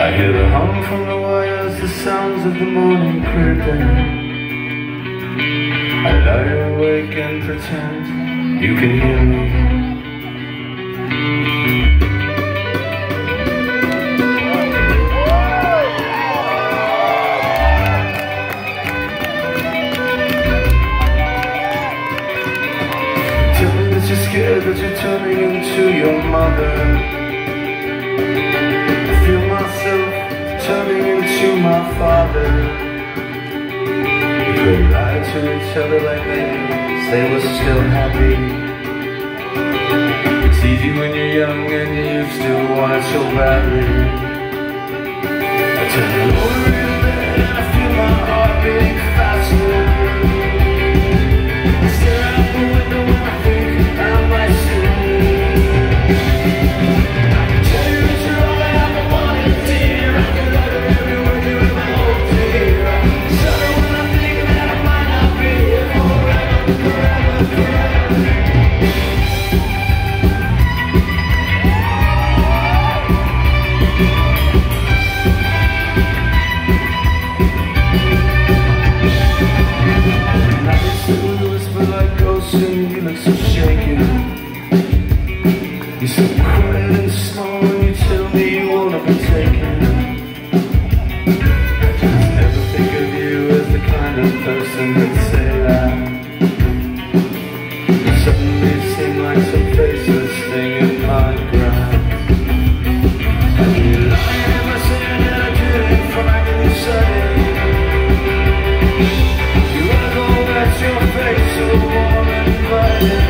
I hear the hum from the wires, the sounds of the morning creeping. I lie awake and pretend you can hear me. Tell me that you're scared, that you're turning into your mother. Turning into my father. We could lie to each other like men, say we're still happy. It's easy when you're young and you still want it so badly. I turn over in bed and I feel my heart beating faster. I stare out the window and I think I might see. You look so shaken. You're so quiet and small when you tell me you wanna be taken. I just never think of you as the kind of person that'd say that. You suddenly seem like some faceless thing in my grass. And you lying in my sin and I didn't find any setting. You wanna go back to your face so warm and inviting.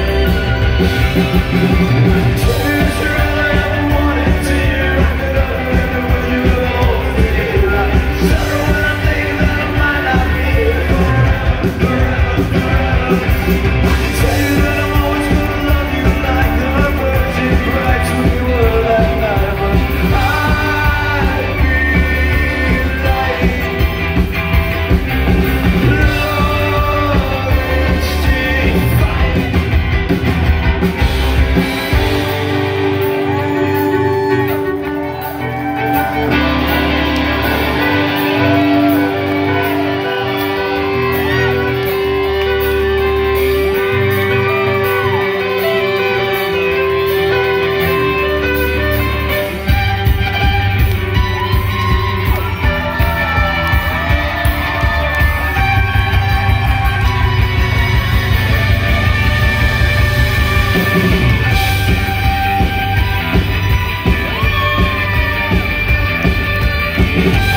Yeah.